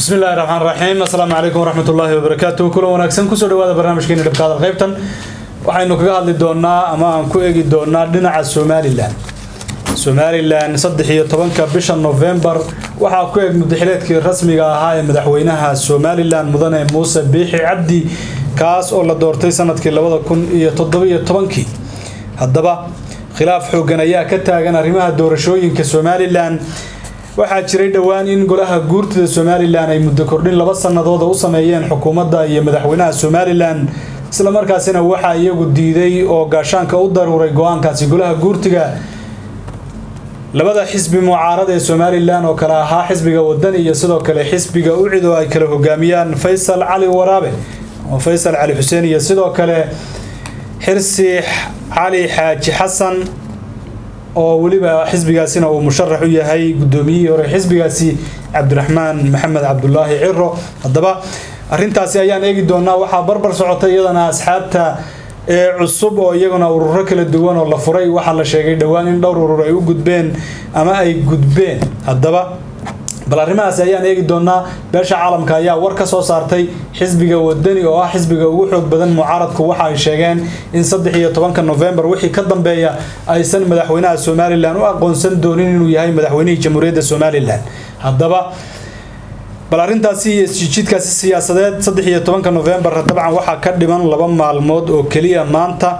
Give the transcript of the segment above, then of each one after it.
بسم الله الرحمن الرحيم السلام عليكم ورحمة الله وبركاته كل وناكسن كسر هذا برنامج كين لبقاء الغيبتن waxaynu kaga hadli doonaa ama aan ku eegi doonaa dhinaca Somaliland 13 bisha November waxa ku eeg madaxweynaha rasmiga ah ee madaxweynaha Somaliland mudane Muuse Biixi Cabdi kaas oo la doortay sanadkii 2017 haddaba khilaaf xooggan ayaa ka taagan arrimaha doorashooyinka Somaliland waxaa jiray dhawaan in golaha guurtida Somaliland ay muddo kordhin 2 sanadood u sameeyeen xukuumadda iyo madaxweynaha Somaliland isla markaasina waxa iyagu diiday oo gaashaanka u daruuray go'aankaasi golaha guurtiga labada xisbi mucaarad ee Somaliland oo kala ahaa xisbiga wadani iyo sidoo kale xisbiga u ciido ay kala hogaamiyaan Faysal Ali Waraabe oo Faysal Ali Xuseen iyo sidoo kale Xirsi Ali Xaaji Xasan oo waliba xisbigaasina uu musharax u yahay gudoomiye hore xisbigaasi Cabdiraxmaan Maxamed Cabdullaahi Ciro haddaba arrintaasi ayaan eegi doonaa waxa barbar socotay iyadana asxaabta cusub oo iyaguna ururo kala duwan oo la furay waxa la sheegay dhawaan in dhowr urur ay u gudbeen ama ay gudbeen haddaba bal arrimahaas ayaan eegi doonaa beesha caalamka ayaa war ka soo saartay xisbiga wadani oo ah xisbiga ugu xoog badan mucaaradku waxa ay sheegeen in 13 November wixii ka dambeeya aysan madaxweynaha Somaliland u aqoonsan doonin inuu yahay madaxweynaha jamhuuriyadda Somaliland haddaba bal arrintaasi jidkaasi siyaasadeed 13 November dabcan waxa ka dhiman 2 maalmood oo kaliya maanta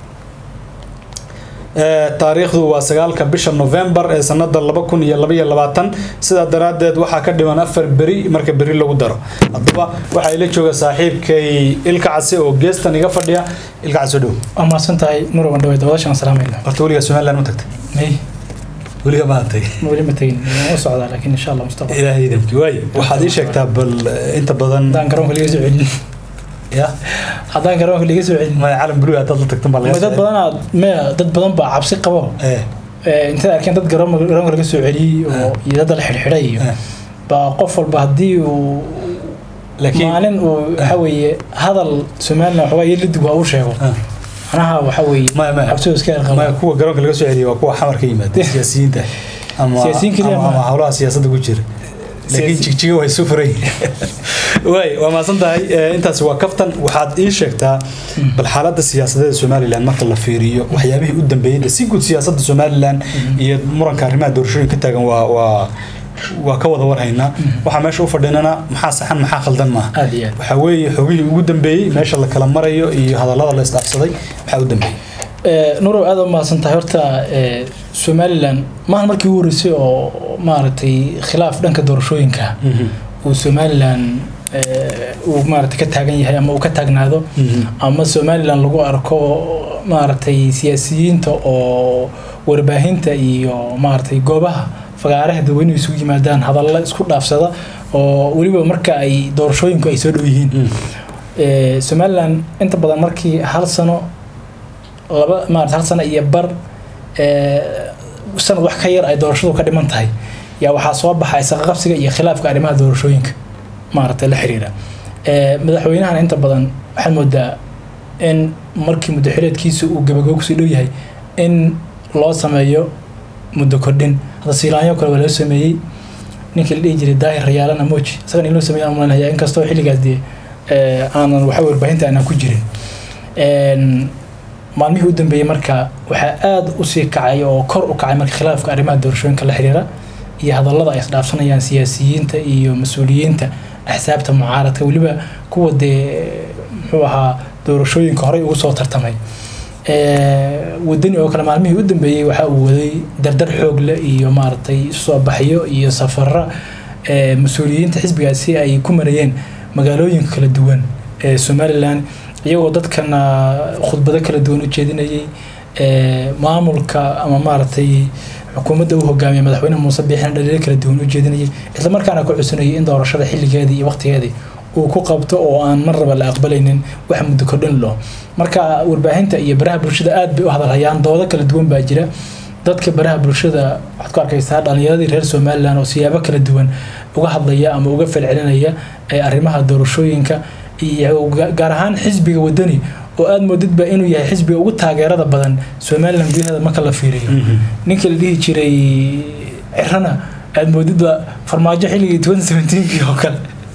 taariikhdu waa 9 bisha November ee sanada 2022 sida daraadeed waxa ka dhiman 4 bari marka bari lagu daro haddaba waxa ila jooga saaxiibkay Ilka Case oo geestan iga fadhiya Ilka Case dhow ama santahay Marwan dhaweyd wadashan salaamayna horta waliga Somaliland ma tagtay waliga baatay ma tagin oo socda laakiin insha Allah mustaqbal ilaahay idinki way waxaad ii sheegtaa bal inta badan daan garoonka laga soo celin ya hadaan garoonka laga soo celin ma caalam buluug aad la tagtan bal dad badan baa cabsi qabo inta arkeen dad garoonka laga soo celiyay oo iyada la xirxiray ba qof walba hadii uu laakiin maalin uu waxa weeye hadal Somaliland waxa weeye lidgu uu sheego anaha waxa weeye cabsi iska ma kuwa garoonka laga soo celiyay waa kuwa xamar ka yimaada siyaasiyiinta ama hawlaha siyaasadda ku jira laakiin jigjiga way soo furay way waa ma santahay intaas waa kaftan waxaad ii sheegtaa bal xaaladda siyaasadeed Somaliland marka la fiiriyo waxyaabihii u dambeeyay si guud siyaasadda Somaliland iyo muranka arrimaha doorashooyinka ka taagan waa ka wada warhaynaa waxa meesha u fadhinana maxaa saxan maxaa khaldan ma waxa weeye xogihii ugu dambeeyay meesha la kala marayo iyo hadallada la isdhaafsaday waxa u dambeeyay nuro aad ma santahay horta Somaliland ma markii uu horeysay oo maartay khilaaf dhanka doorashooyinka oo Somaliland uu maartay ka taagan yahay ama uu ka taagnaado ama Somaliland lagu arko maartay siyaasiyiinta oo warbaahinta iyo maartay goobaha fagaaraha dadweynuhu isugu yimaadaan hadallo isku dhaafsada oo waliba marka ay doorashooyinku ay soo dhow yihiin Somaliland inta badan markii hal sano hal sano iyo bar sanad wax ka yar ay doorashadu ka dhiman tahay yaa waxa soo baxay saqaqabsiga iyo khilaafka arrimaha doorashooyinka maartay la xiriira madaxweynahan inta badan waxa moodaa in markii madaxweynaadkiisu uu gabagabo ku soo dhow yahay in loo sameeyo muddo kordhin hada siilaanyo kale wala sameeyay ninkii la dhigi jiray Daahir Rayaalana Mooji isaga in loo sameeyo ama in kastoo xilligaas aanan waxa warbaahinta aan ku jirin maalmihii u dambeeyay marka waxa aad u sii kacay oo kor u kacay marka khilaafka arrimaha doorashooyinka la xiriira iyo hadallada ay isdhaafsanayaan siyaasiyiinta iyo mas'uuliyiinta axsaabta mucaaradka waliba kuwa muxuu ahaa doorashooyinka hore ugu soo tartamay wadani oo kala maalmihii u dambeeyay waxa uu waday dardar xoog leh iyo maartay soo baxyo iyo safarra mas'uuliyiinta xisbigaasi ay ku marayeen magaalooyinka kala duwan ee Somaliland iyagoo dadkana khudbado kala duwan u jeedinayay maamulka ama maartay xukuumadda uu hogaamiyay madaxweynaha Muuse Biixi dhaliilo kala duwan u jeedinayay isla markaana ku cusubnay in doorashada xilligeedii iyo waqtigeedii uu ku qabto oo aan marnaba la aqbalaynin wax muddo kordhin loo marka warbaahinta iyo baraha bulshada aad bay u hadalhayaan doodo kala duwan baa jira dadka baraha bulshada waxaad ku arkaysaa dhalinyarada reer Somaliland oo siyaabo kala duwan uga hadlaya ama uga falcelinaya arrimaha doorashooyinka iyo gaar ahaan xisbiga wadani oo aad moodidba inuu yahay xisbiga ugu taageerada badan Somaliland gudaheeda marka la fiiriyo ninkii la dhihi jiray Cirana aad moodidba farmaajo xilligii 2017 oo kale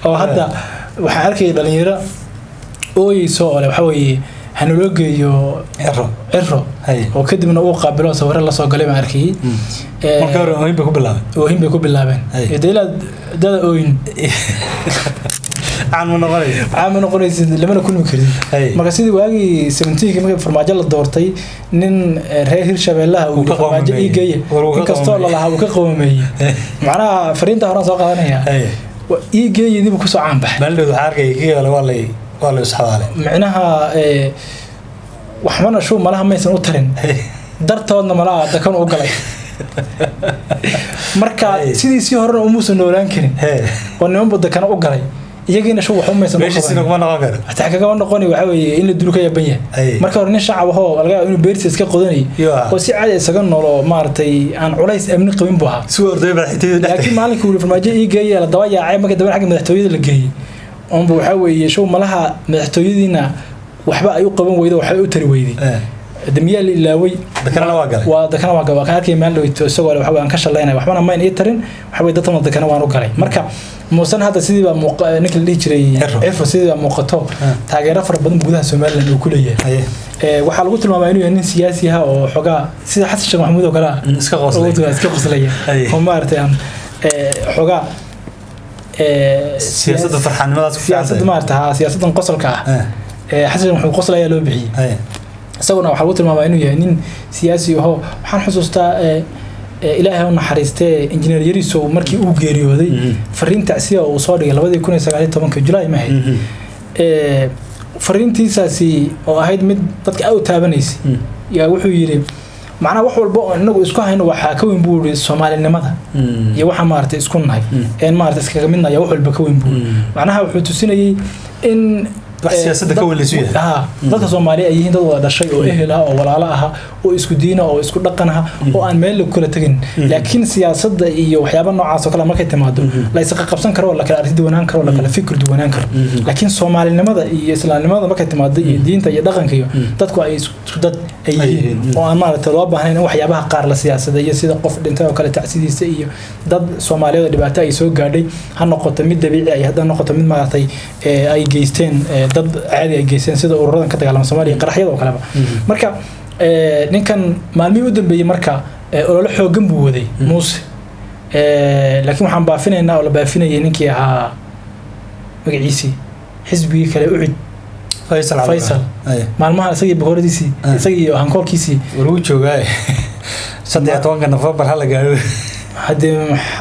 oo hadda waxaan arkay dhalinyaro ooyeyso oo waxa weeye hanuloo geeyo cirro oo kadibna uu qaabilo sawir la soo galay ma arkay marka hore oohin bay ku bilaabeen dada ooyin عام نقوليس لما نكون مكردين ما قصدي واجي 17 كم فرماجة للدورتي نن رهير شبيلها وفرماجة إيجاية كاستول الله وكقومي معنا فرين تهران ساق هنا يا إيجاية دي بكوس عام بح بلد حركة إيجاية ولا يصحى عليه معناها وحنا شو مالها ما يسنو ترين درتنا ملا ده كانوا أقلي marka sidii hore oo muusan noolaan karin oo niman bada kana u galay iyagina soo wax u meesan meeshii kuma noqon karo hatta kaga noqoni waxa weeye in la dulka yaban yahay marka hore nin shacab ah laga inuu beertiisa iska qodanay oo si caadi isaga noolo maartay aan culays amni qabin buu ahaa soo orday baaxitay laakiin maalinka uu farmaajo ii geeyay la daba yaacay marka daba xagga madaxtooyada la geeyay oo waxa weeye show malaha madaxtooyadiina waxba ay u qaban weydo waxa ay u tari weyday دميال إلاوي ذكرنا واقع وذكرنا واقع وكان كي مال لو يتسوى لو حبوا أنكش لنا وحنا ما ينترن وحبوا يدتنا ذكرنا وانوكالي مركب موسن هذا سيدي نكل ليشري عرف سيدي موقته تاجر فرق بدن بجودها سومال لأنه كلية وحال قلت لهم إنه يعني سياسيها أو حاجة سيد حسن الشيخ محمود وكلا اسكقصلية هم مارتين حاجة سياسة فرحان ما سياسة مارتها سياسة قصر كه حسن محمود قصلية لو بحي سوينا وحاولت الماما إنه يعني سياسي وهو حن حسوستا إلهي ونحرسته إنجنير يريسو مركي أوجيريو ذي فرين تأسيا وصاري لو بدي يكون يسقى عليه طبعا كجلاي ما هي فرين تيساسي أو هيد مد تك أو تابنيس يا وحو يري معنا وحول بقى إنه إسكاه إنه وحكوين بول الصومال النمذا يا وح مارت إسكون هاي إن مارت إسكاه منا يا وحول بكوين بول معناها وحول تسيني إن سياسة كون لسوية dadka Soomaaliya ay yihiin dad wada dhashay oo ehel ah oo walaalo ah oo isku diin ah oo isku dhaqan ah oo aan meel kula tagin laakiin siyaasadda iyo waxyaabo noocaas oo kale markay timaado la isqa qabsan karo la kala aragti duwanaan karo la kala fikir duwanaan karo laakiin Soomaalinimada iyo Islaamnimada markay timaado iyo diinta iyo dhaqanka iyo dadku ay isku dad ay yihiin oo aan maaragtay loo baahnayn waxyaabaha qaar la siyaasadda iyo sida qof dhintay oo kale tacsidiisa iyo dad Soomaaliyeed dhibaato ay soo gaadhay ha noqoto mid dabiici ah hadda noqoto mid maaragtay ay geysteen dad caadi ay geysteen sida ururadan ka dagaalama Soomaaliya qaraxyada oo kale marka ninkan maalmii u dambeeyay marka olole xoogan buu waday Muuse laakiin waxaan baafinaynaa oo la baafinayay ninkii ahaa magaciisi xisbigii kale u cid Faisal maalmaha isagii boqoradiisii isagii hankoolkiisii waruu joogay 17 November hal gaaro hadii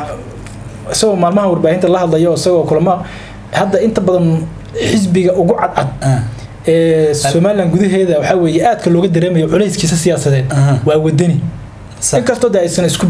soo maalmaha warbaahinta la hadlayo isagoo kulama hadda inta badan xisbiga ugu cadcad Soomaaliland gudaheeda waxa weeye aadka looga dareemayo culayskiisa siyaasadeed waa wadani inkastoo aysan isku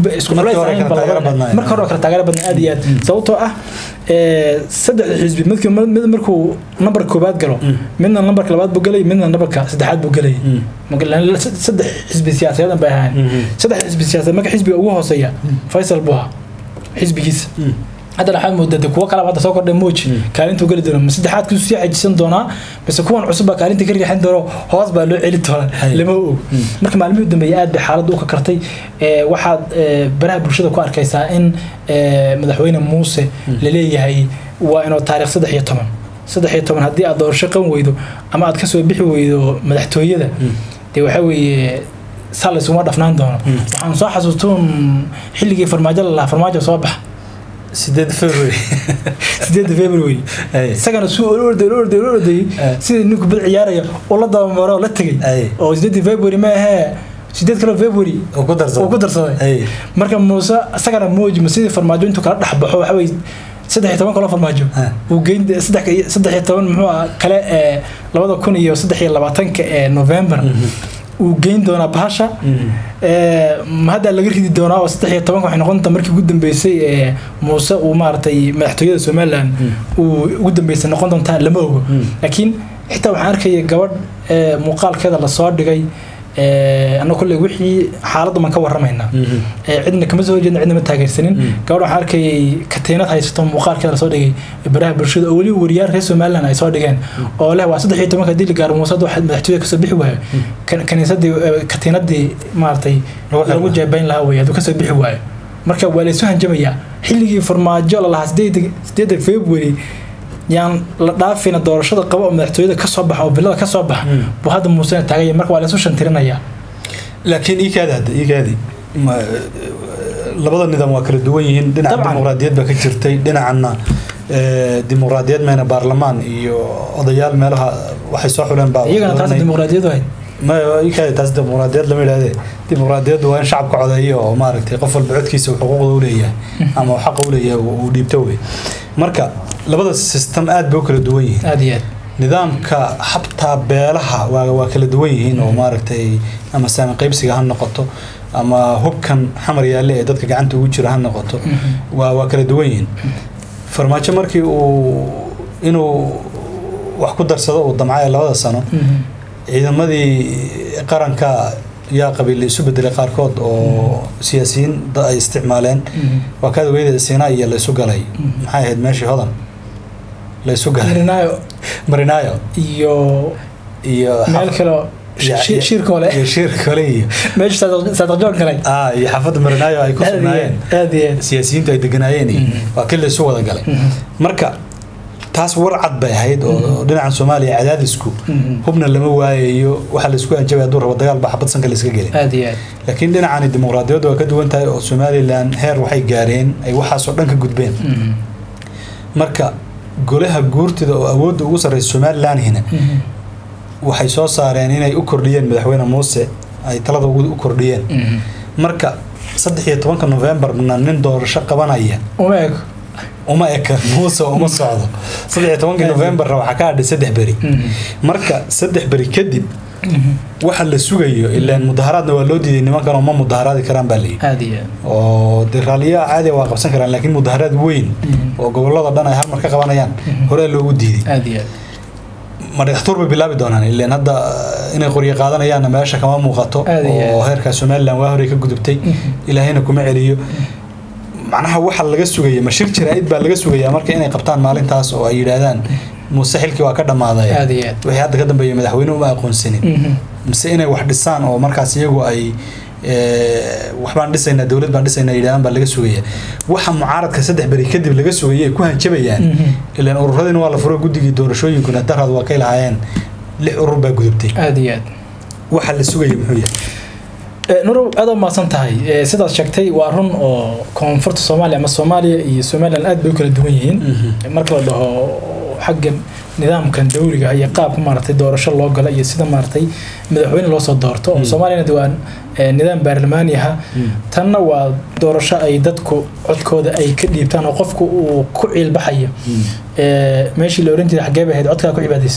marka hore kala taageero badan aad iyo aad sababtoo ah saddex xisbi markuu number koobaad galo midna numberka labaad buu galay midna numberka saddexaad buu galay saddex xisbi siyaasadeed bay ahaan saddex xisbi siyaasadeed marka xisbiga ugu hooseeya Faisal Buha xisbigiisa هذا الحال مدة كوا كلام هذا سوكر دموج كارين تقول دون مسدحات كل شيء حجسن دونا بس كون عصبة كارين تكرر حين دورو خلاص بقى له عيلة دونا لما هو مركب معلومة دميات بحالة دوكا كرتي واحد براه برشة كوار كيسا إن مدحوين موسى للي هي وإنه تاريخ صدح يطمن هدي أدور شقم ويدو أما أتكسو بيحي ويدو مدحتوية ده دي وحوي سالس وما دفنان دونا وحن صح حسوتون حلقي فرماجة الله فرماجة صباح 8 فبراير سكن سوق الأردي سيد نيكو بالعيارة والله ده مرة لا تجي أو 8 فبراير ما هي 8 كيلو فبراير وقدر صاي مركب موسى سكن موج مسيد فرماجو أنتو كلا حبوا حوي 16 كيلو فرماجو وجين 16 محو كلا لو كون يو 16 نوفمبر وجين دونا باشا هذا اللي قريدي دونا واستحي طبعا وحنا قلنا مركي قدام بيسي موسى ومارتي مدحتوية سومالان وقدام بيسي نقول انتهى لموه لكن حتى وحاركي قبل مقال كذا للصور دقي أنا كل وحي حالة ما كور رمينا عندنا كمزه جدا عندنا متاجر سنين قالوا حركة كتينات هاي ستون مقال كذا صدقي براه برشود أولي وريار رئيس مالنا هاي صدقين أو لا واسد حيت ما كدي اللي قالوا موساد واحد محتوى كسبيح وها كان يصدق كتينات دي مارتي لو جايبين لها ويا دو كسبيح وها مركب ولا سهن جميع حلقي فرماجة الله سديد فبراير yaan la dhaafina doorashada qabo oo madaxtooyada ka soo baxa oo bilada ka soo baxa buu hadda Muuse taagay marka waa la soo shantirinaya laakiin iikaadi labada nidaam waa kala duwan yihiin dhinaca dimuqraadiyad ba ka jirtay dhinacana dimuqraadiyad meena baarlamaan iyo odayaal meelaha waxay soo xuleen baa iyagana taas dimuqraadiyad way ما يكاد تصدق مرادات لما يلاقي دي مرادات وين شعب قعديه وما ركتي قفل بعدكيس وحقوقه وليه أما حقه وليه وديبتوي مركا لبض السيستم آد بوكل دويه آديات نظام كحبتها بلها وكل دويه إنه ما ركتي أما سامي قيبسي هالنقطة أما هو كان حمر يالله دتك عنده وجه هالنقطة وكل دويه فرماتش مركي وإنه وحكو درسه والضمعية لبض السنة ciidamadii qaranka yaa qabiil isu bedelay qaarkood oo siyaasiyiin ay isticmaaleen waa ka weeyday Siinaa iyo la isu galay maxay ahayd meeshii hodan la isu galay Marinayo iyo meel kale shirkole meeshii sadaqjoon kale iyo xaafadda Marinayo ay ku sugnaayeen siyaasiyiintu ay deganaayeen waa kale isu wada galay marka taas warcad bay ahayd oo dhinaca Soomaaliya cadaadisku hubna lama waayayo waxa la isku anjabay door wada dagaal baxbad sanka la iska galay laakiin dhinaca dimuqraadiyadda waa ka duwan tahay oo Somaliland heer waxay gaareen ay waxa soo dhan ka gudbeen marka golaha guurtida oo awood ugu sarreeyay Somaliland hina waxay soo saareen inay u kordhiyeen madaxweyne Muuse ay talada ugu kordhiyeen marka 13 November nin doorasho qabanaya وما أكل موسى وما صعده صدق 8 نوفمبر راح كعد 3 بري مركا 3 بري كدب وحل السوقية إلا المظاهرات واللودي إن ما كانوا ما مظاهرات كرام بالي عادية ودرالية عادي واقف سكران لكن مظاهرات وين وقبل الله ضدنا يهار مركا قوانيان هو اللودي عادية ما يحترب بالله بدونان إلا هذا إن قرية قادنا يانا ماشى كمان مغطى وهير كسومال لان وهري كجدبتي إلى هنا كم عليه معناها waxa laga sugayay mashir jiraayid baa laga sugayay marka inay qabtaan maalintaas oo ay yiraahdaan musaxilkii waa ka dhamaaday wixii hadda ka dambeeyay madaxweynuhu ma aqoonsanin mise inay wax dhisaan oo markaas iyagu ay waxbaan dhisayna dawlad baan dhisayna yiraahdaan baa laga sugayay waxa mucaaradka 3 bari kadib laga sugayay ku hanjabayaan ilaa ururadina waa la furo gudigii doorashooyinkuna darad waa ka ilaahayeen 6 urur baa gudubtay aadiyad waxa la sugayay muxuu yahay نورو هذا ما سنتهي سيدا شكتي وارن أو كونفرت الصومالي أما الصومالي الصومالي الآن بيكل الدويين مركب له حق نظام كان دوري هي قاب مرتي دور شاء الله قال يسيدا مرتي مدحوين لو صدرته الصومالي ندوان نظام برلمانيها تنوع دور شاء أي دتكو عدكو أي كذي بتاعنا وقفكو وكعيل بحية ماشي لو رنتي حجابه هاد عدكو عبادس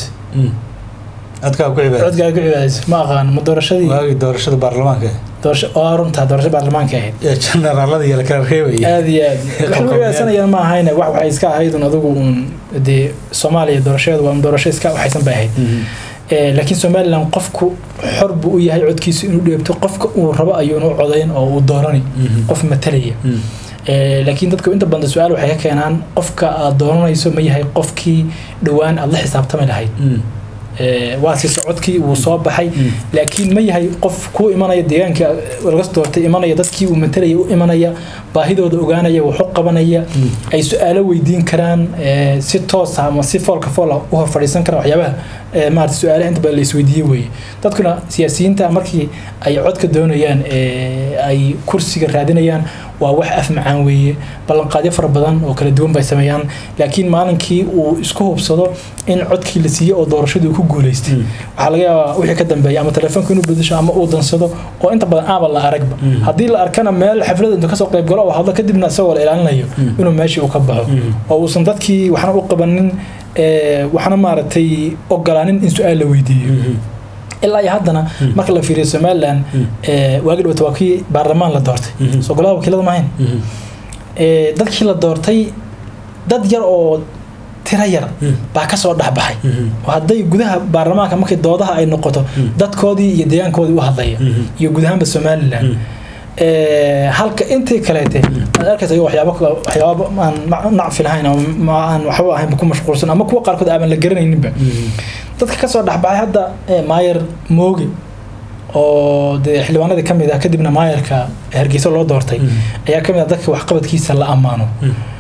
عدكا كعبادس ما أغان مدورشة دي ما دورشة البرلمان كه دورشة رنتها دورشة البرلمان كه جنرال الله دي لكن رخيوي هذه سنة يا ما هينا واحد إسكا هيدون أذوقوا دي Soomaaliya دورشة ومدورشة إسكا وحيسن بهاي لكن Soomaaliya لما قفكوا حرب وياهي عدكيس إنه يبتو قفك وربا أيونه عضين أو دوراني قف مثلية لكن dadku inta badan su'aal waxay ka keenaan qofka aad dooranayso ma yahay qofkii dhawaan aad la xisaabtami lahayd واسي سعودكي وصوبحي لكن ما هي قف كو إيمانية ديانك والغسطورتي إيمانية دتكي ومنتلي إيمانية باهيدو دوغانية وحق بنية أي سؤال ويدين كران ستوس هم سيفول كفولا وهو فريسان كرا وحيابها ما السؤال أنت باللي سويدي وي تذكرنا سياسيين تأمركي أي عدك دونيان أي كرسي رادينيان وواح أفهم عنوي بلن قاد يفرق بدن وكل دوم بيسميان لكن مالنكي وإسكوه بصدق إن عدك اللي سيء ودور شدوا كجوليستي وحلاقيها وحي كدم بيا أما تلفون كانوا بدش أما أوضن صدق وأنت بدن أعمل لا أركب هذه الأركان مال حفلة أنت كسر قلب جرا وهذا كدبنا سوى الإعلان ليه إنه ماشي وكبعه أو صندتكي وحنا أقبلن وحنا مارتي أقلانين إن سؤال ويدي إلا يهدنا مركل في رسمالان واجد وتوكي برلمان لدورتي سقولها وكيل معين دد كيل دورتي دد ير أو ترير بعكس ورد حبحي وهذا يجودها برلمان كم كده ضادها أي نقطة دد كودي يديان كودي وهذايا يجودها بالسمالان هالك أنت كلاته أركز أيوة حيابك ما نعرف الهين ما نحوه هين بكون مشغول سنة ما كوا قارك ده أمن لجرنا ينبع dadka ka soo dhaxbay hadda Mayer Moogi oo xilwaanada kamid ah kadibna Mayerka Hargeysa loo doortay ayaa kamid ah dadka wax qabadkiisa la amaano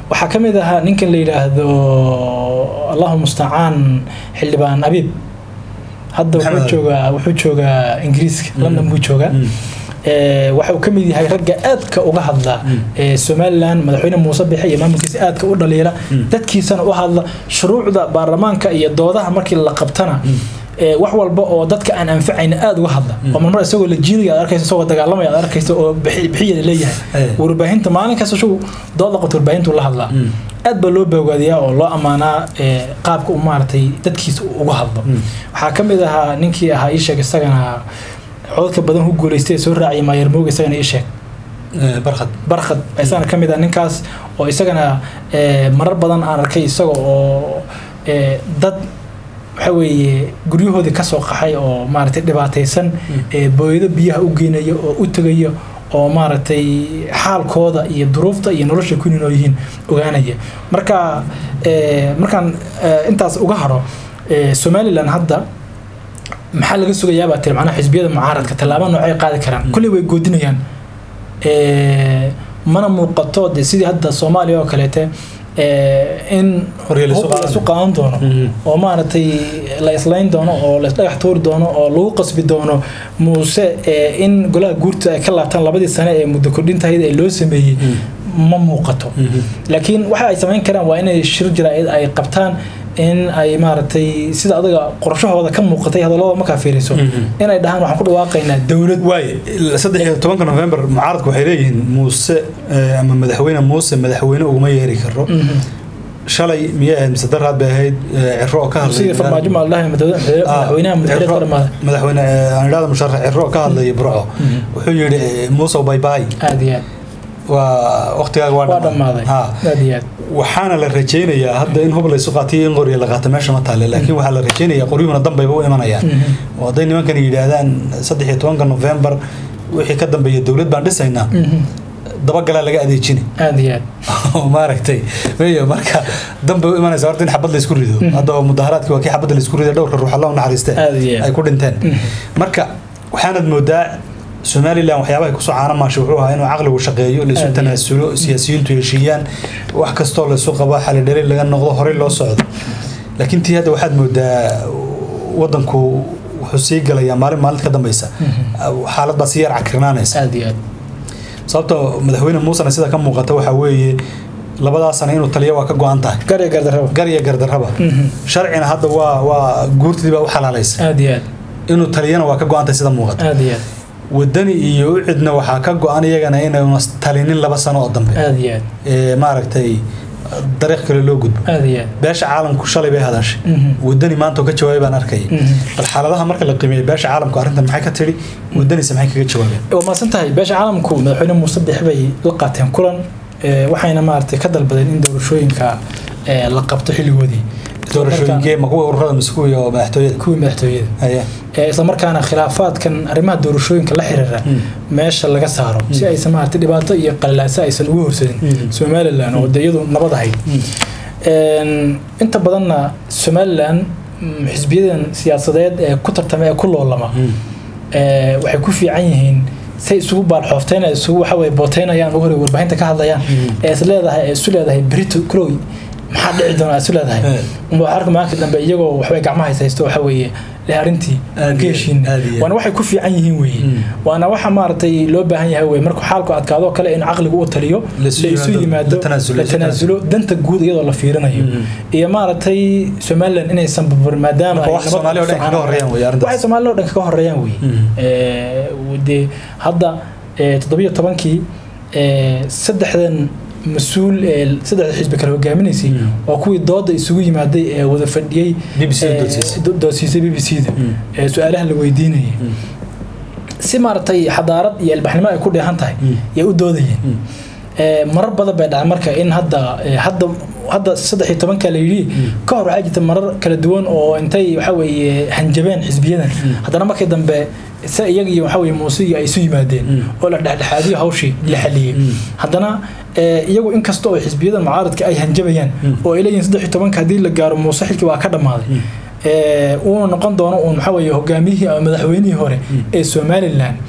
waxaa ka mid ahaa ninkan la yidhaahdo allahu mustacaan xildhibaan abiib hadda wuxuu joogaa ingiriiska london buu joogaa waxa uu ka mid yahay ragga aadka uga hadla Somaliland madaxweyne Muuse Biixi iyo maamulkiisa aadka u dhaliila dadkiisana u hadla shuruucda baarlamaanka iyo doodaha markii la qabtana wax walba oo dadka aan anfacayn aad uga hadla oo mar isagoo la jiiday aad arkayso soo dagaalamay aad arkayso oo bixiyada leeyahay warbaahinta maalin kasta soo dooda qabto warbaahintu la hadla aad ba loo boogaadiyaa oo loo amaanaa qaabka uu maartay dadkiisa uga hadlo waxa ka mid ahaa ninkii ahaa ii sheeg isagana codka badan u guuleystay soo raacay Maayar Mooge isagana ii sheeg barkhad isagana ka mid ah ninkaas oo isagana marar badan aan arkay isagoo oo dad waxa weeye guryahoodii ka soo qaxay oo maartay dhibaataysan booyada biyaha u geenayo oo u tagayo oo maartay xaalkooda iyo duruufta iyo nolosha ku yihiin ogaanaya markaan intaas uga haro Somaliland hadda maxaa laga sugayaa baa macnaha xisbiyada mucaaradka talaabo noocay qaadi karaan kulli way goodinayaan mana muuqato sidii hadda Soomaaliya oo kaleete in horeysu qaadan doono oo maartay la islayn doono oo la dhagax tuur doono oo lagu qasbi doono Muuse in golaha guurta ay ka laabtaan labadii sano ee muddo kordhintayd ee loo sameeyay ma muuqato laakiin waxa ay sameyn karaan waa inay shir jiraa'id ay qabtaan in ay maartay sida adiga qorshahooda ka muuqatay hadalada marka fiiriso in ay dhahaan waxaan ku dhawaaqaynaa dawlad way 13 November mucaaradku waxay leeyihiin Muuse ama madaxweyne Muuse madaxweyne uguma yeeri karo shalay miyaa sadaraad bay ahayd Ciro ka hadlay farmaajo ma Allah madaxweyne aan ilaada musharax Ciro ka hadlay Burco wuxuu yiri Muuse bye bye aadiyaad waqtiga waa dhamaaday aadiyaad waxaana la rajeynayaa hadda in hub la isu qaatay in qoriga la qaato meesha ma taale laakiin waxa la rajeynayaa qoriyuna dambayba u imanayaan oo day nimankan yiraahdaan 13 November wixii ka dambeeyay dawlad baan dhisaynaa dabagala laga adeejin aadiyaad maaragtay weeyo marka dambe u imanaysa horta in xabad la isku rido hadda mudaharaadkii waa kii xabad la isku rido dhowr ruux Allah u naxariistay ay ku dhinteen marka waxaanad moodaa Somaliland waxyaabaha ku soo caanamaashay wuxuu ahaa inuu aqligu shaqeeyo la isu tanaasulo siyaasiyiintu heshiiyaan wax kasto la soo qabo xal dheeri laga noqdo hore loo socdo laakiin tii hadda waxaad moodaa wadanku wuxuu sii galayaa maalin ka dambaysa xaalad baa si yar cakirnaanaysa sababtoo madaxweyne Muuse sida ka muuqata waxa weeye labadaas sana inuu taliyo waa ka go'an tahay gariya gardarraba sharcina hadda waa guurtidii baa u xalaalaysa inuu taliyana waa ka go'an tahay sida muuqata wadani iyo cidna waxa ka go'an iyagana inay talinin 2 sano oo dambe maaragtay dariiq kale loo gudbo beesha caalamku shalay bay hadashay wadani maanta ka jawaabay baan arkay bal xaaladaha marka la qiimeeyo beesha caalamku arrintan maxay ka tiri wadani maxay kaga jawaabeen oo ma santahay beesha caalamku madaxweyne Muuse Biixi bay la qaateen kulan waxayna maartay ka dalbadeen in doorashooyinka la qabto xilligoodii doorashooyinka ma kuwa ururada mas'uuliya oo madaxtooyada isla markaana khilaafaadkan arrimaha doorashooyinka la xiriira meesha laga saaro si ay samaartay dhibaato iyo qalalaasa aysan ugu horsadin Somaliland oo iyadu nabad ahayd inta badanna Somaliland xisbiyadan siyaasadeed ee ku tartamay ku loolama waxay ku fiican yihiin say isugu baalxoofteen isugu waxa way booteynayaan ugu hore warbaahinta ka hadlayaan isu leedahay Brito Croy maxaa dhici doona isu leedahay waxaarka maanta dambe iyagoo waxbay gacmaha haysto waxa weeye arintii geeshin waana waxay ku fiican yihiin weeye waana waxa maartay loo baahan yahay weeye marka xaalku adkaado kale in aqligu u taliyo la isu yimaado tanaasulo danta guud iyadoo la fiirinayo iyo maartay Somaliland inay sanbabur maadaama wax Soomaaliya oo dhan ka horeeyaan weeye arrintaas wax Soomaaliya oo dhan ka horeeyaan weeye wadi hadda 17kii saddexdan مسؤول سدح حزب كله هجامينيسي وكوي ضاد يسوي مادة وذا فديي دوسيسي BBC ده سؤالها اللي ويدينه سمارتي حضارات يلبحنا يكون ده هنتاي يودودين مرة بدأ بعد عمرك إن هذا صدق يتمنى كليلي كهر عاجة مرة كالدوان أو أنتي يحاول هنجبان حزبيا هذا ما كده يجي يحاول موسيقى يسوي مادين ولا ده هذه هوشي لحليه هذانا يجوا إن كستوى حزبيا معارض كأي هنجبيان وإلى صدق يتمنى كهدي للجار موسيقى وكذا ماضي ونقدر ونحاول يهجميه مدحويني هوري Somaliland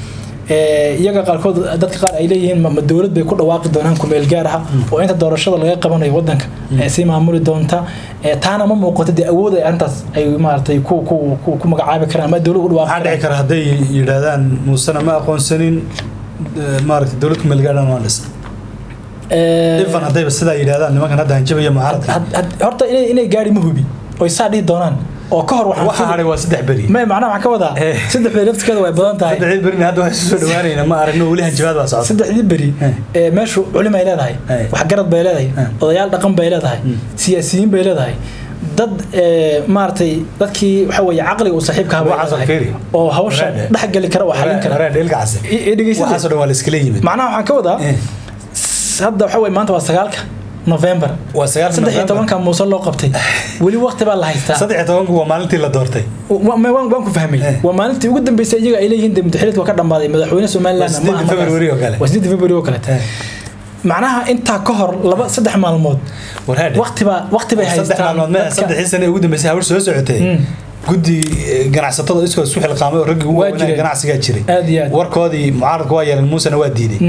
iyaga qaarkood dadka qaar ay leeyihiin ma dawlad bay ku dhawaaqi doonaan ku meel gaar ah oo inta doorashada laga qabanayo wadanka si maamuli doonta taana ma muuqato de awood ay arintaas ay maartay ku magacaabi karaan ma dawlad u dhawaaqi waxa dhici kara haday yiraahdaan muusana ma aqoonsanin maartay dawlad ku meel gaar ah waan ifan haday sida yiraahdaan nimankan hadda hanjabaya mucaaradka horta inay gaari ma hubi oo saadii doonaan oo ka hor waxa haray waa 3 bari ma macnaha waxa ka wada 3 bari laftigeeda way badan tahay 3 bari hadda wax soo dhawaanayna ma aragno wali hanjabaad waa socod 3 bari meeshu culimo ay leedahay wax garad bay leedahay odayaal dhaqan bay leedahay siyaasiyiin bay leedahay dad maartay dadkii waxa weeye aqliga oo saaxiibka ah oo hawsha dhaxgali kara oo xalin kara waxa soo dhawaal iska leeyimid macnaha waxa ka wada hadda waxa weeye maanta waa 9 November waa 13 Muuse loo qabtay wali waqti baa la haystaa 13 waa maalintii la doortay waan ku fahmay waa maalintii ugu dambeysay iyaga ay leeyihiin madaxweynaha ka dhamaaday madaxweynaha Soomaaliland ma aha February oo kale waa 8 February oo kale macnaha inta ka hor 3 maalmood waqti bay haystaa 3 maalmood 3 sano ugu dambeysay hawr soo socotay guddi ganacsatada isku xilqaamay oo rag ugu weyn ganacsiga jiray warkoodii mucaaradku waa yeelan Muuse waa diiday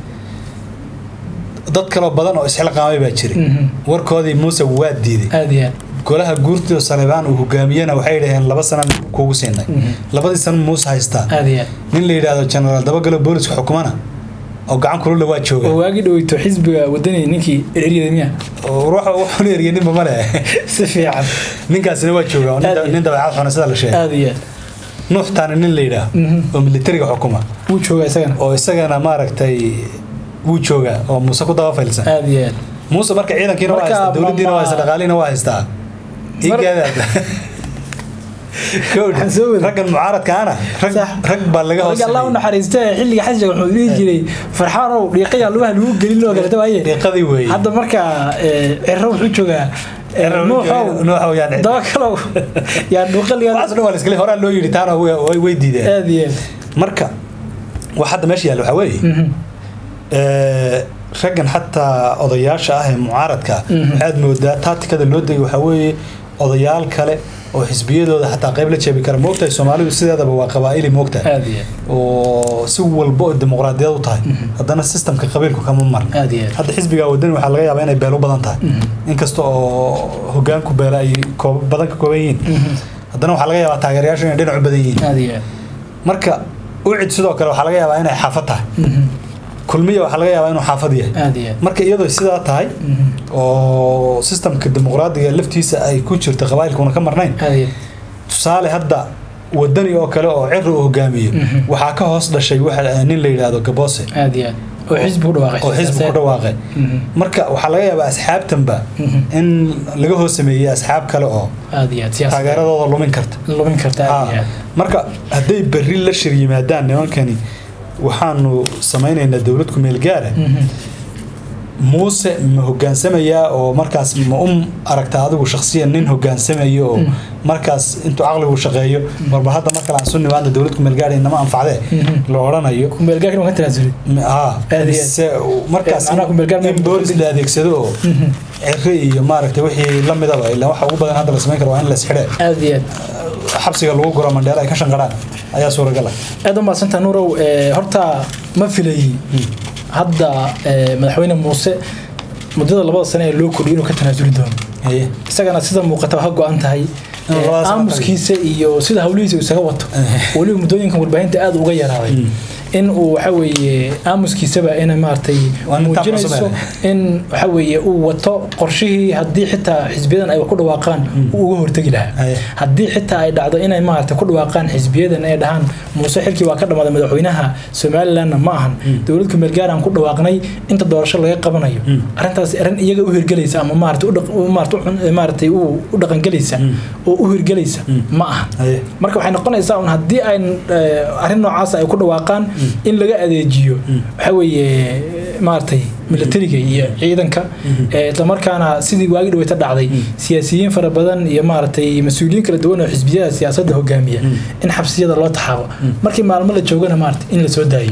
dad kale badan oo isxilqaamay baa jiray warkoodii Muuse waa diiday golaha guurtida Salebaan uu hogaamiyana waxay yiraahdeen 2 sano kuugu siinay 2 sano Muuse haysta nin la yiraahdo General Dabagalo booliska xukuumana oo gacan kulul waa jooga oo waagi dhaweyto xisbiga wadani ninkii eriyadamiya oo ruuxa wuxuu eriyadin ma leh si fiican ninkaasina waa jooga nin dabeecad xun sida la sheegay nuuxtaan nin la yiraahdo oo militariga xukuma uu jooga isagana maaragtay wuu jooga oo Muuse ku daba faylsan Muuse marka ciidankiina waa haysta dawladdiina waa haysta dhaqaalihiina waa haysta igada raggan mucaaradka ana rag baa laga hoosay Allah u naxariistay xilliga xajga wuxuu leeyahay jiray farxaano dhiiqaya lugaha lagu gelin loo galay tabaye dhiiqadii way hadda marka cirro wuxuu joogaa nooxo yani dabakalo yaa dhuqaliga asna waa iskale hore loo yiri taana way diideen marka waxa hadda meesha yaalo waxa weeye raggan xataa odayaasha ah ee mucaaradka waxaad moodaa tacticada loo dagay waxa weeye odayaal kale oo xisbiyadooda xataa qayb la jeebi kara moogtahay Soomaalidu sideedaba waa qabaa'ili moogtahay oo si walba dimuqraadiyad u tahay haddana systemka qabiilku kama mar hadda xisbiga wadani waxa laga yaabaa inay beelo badan tahay inkasta oo hogaanku beela ay badan ka kooban yihiin haddana waxa laga yaabaa taageerayaashu inay dhinac badan yihiin marka ucid sidoo kale waxa laga yaabaa inay xaafad tahay kulmiye waxa laga yaabaa inuu xaafad yahay marka iyadoo sidaa tahay oo systemka dimuqraadiga laftiisa ay ku jirto qabaa'ilkuna ka marnayn tusaale hadda wadani oo kale oo cirro u hogaamiyo waxa ka hoos dhashay waxa nin la yiraahdo Gaboose oo xisbi ku dhawaaqay marka waxa laga yaabaa asxaabtanba in laga hoos sameeyay asxaab kale oo taageeradooda lumin karta marka haday berri la shir yimaadaan nimankani waxaanu sameeynaynaa dawlad ku meel gaar ah Muuse ma hoggaansamaya oo markaas ma aragta adigu shakhsiyan nin hoggaansamaya oo markaas intuu aqligu shaqeeyo marba hadda marka aan sunni waana dawlad ku meel gaar inama anfacde la oranayo ku meel gaar ka tiraasuli markaas ana ku meel gaar in boolis la adeegsado oo cirri iyo maaragtay wixii la midaba ilaa waxa ugu badan hadda la sameyn karo waa in la isxidhe xabsiga lagu guro Mandela ay ka shanqaraan ayaa suuragal ah aad uma santa nuurow horta ma filay hadda madaxweyne Muuse muddada 2 sano ee loo kordhiyo inuu ka tanaasuli doono isagana sida muuqata waxa go'an tahay aamuskiisa iyo sida hawlihiisa isaga wato waliba muddooyinkan warbaahinta aad uga yaraaday in uu waxa weeye aamuskiisaba inay maartay muujinayso in waxa weeye uu wato qorshihii hadii xitaa xisbiyadan ay ku dhawaaqaan uu uga hortagi lahaa hadii xitaa ay dhacdo inay maartay ku dhawaaqaan xisbiyadan ay dhahaan Muuse xilkii waa ka dhamaaday madaxweynaha Soomaaliland ma ahan dawladku meel gaar ah ku dhawaaqnay inta doorasho laga qabanayo arintaas arin iyaga u hirgalaysa ama maartay u dhaqan galaysa oo u hirgalaysa ma aha marka waxay noqonaysaa in hadii ay arin noocaas ay ku dhawaaqaan in laga adeejiyo waxa weeye maartay militariga iyo ciidanka isla markaana sidii waagi dhaweyta dhacday siyaasiyiin fara badan iyo maartay mas'uuliyiin kala duwan oo xisbiyada siyaasadda hogaamiya in xabsiyada loo taxaabo markii maalmo la joogana maartay in la soo daayo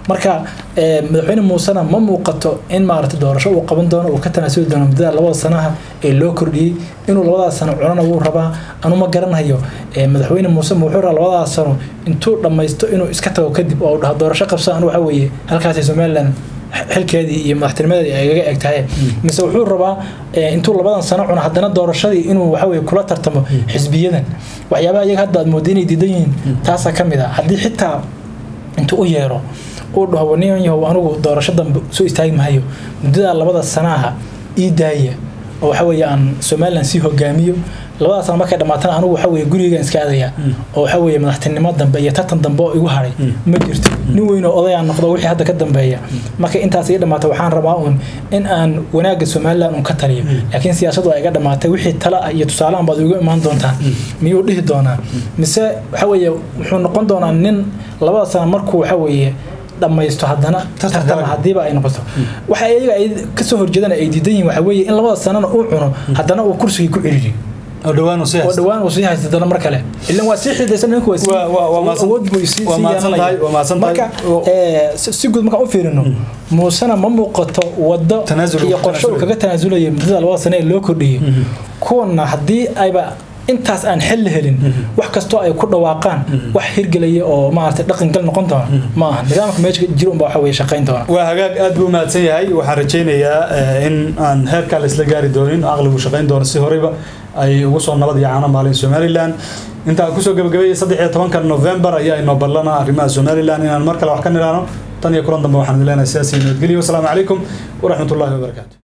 marka madaxweyne muusena ma muuqato in maaragtay doorasho uu qaban doono oo ka tanaasuli doono muddada 2 sanaha ee loo kordhiyay inuu 2 sano cunana wuu rabaa anu ma garanayo madaxweyne muuse wuxuu rabaa 2 sano intuu dhamaysto inuu iska tago kadib oo dhaho doorasho qabsan waxa weeye halkaas Soomaaliland xilkeedii iyo madaxtinimadii ay gaga egtahay mise wuxuu rabaa intuu 2 sano cuna hadana doorashadii inuu waxa weeye kula tartamo xisbiyadan waxyaabaha iyaga hadda aad moodinay diidan taas ka mid ah hadii xitaa intuu u yeero oo dhaho niyo anigu doorashadan soo istaagi maayo muddada 2 sanaha ii daaya oo waxa weeye aan Soomaaliland si hogaamiyo 2 sano markay dhamaatana anigu waxa weeye guriga iska aadaya oo waxa weeye madaxtinimada dambe iyo tartan dambe oo igu haray ma jirto nin weyn oo oday aan noqdo wixii hadda ka dambeeya marka intaas ay dhamaato waxaan rabaa in aan wanaaga Soomaaliland ka taliyo laakiin siyaasaddu ay ga dhamaatay wixii tala iyo tusaale aan baad ugu imaan doontaan miyuu dhihi doonaa mise waxa weeye wuxuu noqon doonaa nin 2 sano markuu waxa weeye dhamaysto hadana tartan hadiiba ay noqoto waxa ay ka soo horjeedana ay diidan waxa weeye in 2 sano uu cuno hadana uu kursiga ku ciriiriyo oo dhawaan uu sii haysto dana mar kale ilaa waa sii xidaysan ninku waa marka si guud marka u fiirino muusana ma muuqato wado iyo qorshe uu kaga tanaasulayo muddada 2 sano ee loo kordhiyay kuna hadii ayba intaas aan xil helin wax kasto ay ku dhawaaqaan wax hirgelaya oo maartay dhaqan gal noqon doona ma aha nidaamka meesha jiro oo waxa way shaqeyn doona waa hagaag aad buu maadsan yahay waxaan rajaynayaa in aan heerka la isla gaari doonin aqligu shaqeyn doona si horeyba ay ugu soo nabad yaacana maalin Soomaaliland inta ku soo gabagabay 13 November ayaa inoo balana arrimaha Soomaaliland inaan mar kale wax ka niraano tan iyo kulan dambe waxaan ilaahay siyaasiyiin geliyo. Assalaamu calaykum wa rahmatullaahi wa barakaatuh.